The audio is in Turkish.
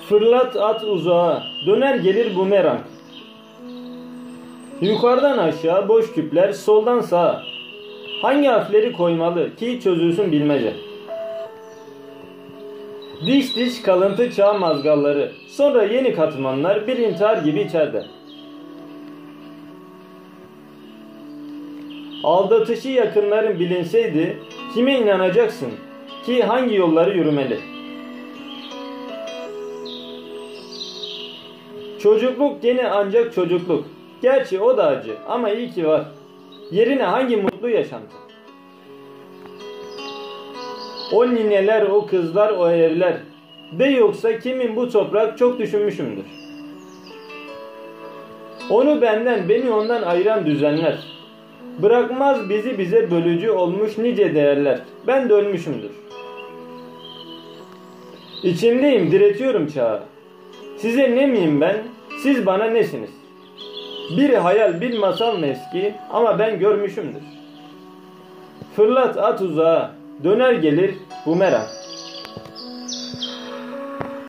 Fırlat at uzağa, döner gelir bumerang. Yukarıdan aşağı boş küpler, soldan sağa. Hangi harfleri koymalı ki çözülsün bilmece? Diş diş kalıntı çağ mazgalları, sonra yeni katmanlar bir intihar gibi içeride. Aldatışı yakınların bilinseydi, kime inanacaksın ki hangi yolları yürümeli? Çocukluk gene ancak çocukluk. Gerçi o da acı ama iyi ki var. Yerine hangi mutlu yaşantı? O nineler, o kızlar, o evler. De yoksa kimin bu toprak çok düşünmüşümdür. Onu benden, beni ondan ayıran düzenler. Bırakmaz bizi bize bölücü olmuş nice değerler. Ben de ölmüşümdür. İçimdeyim, diretiyorum çağı. Size ne miyim ben, siz bana nesiniz? Bir hayal, bir masal mı eski ama ben görmüşümdür. Fırlat at uzağa, döner gelir bumerang.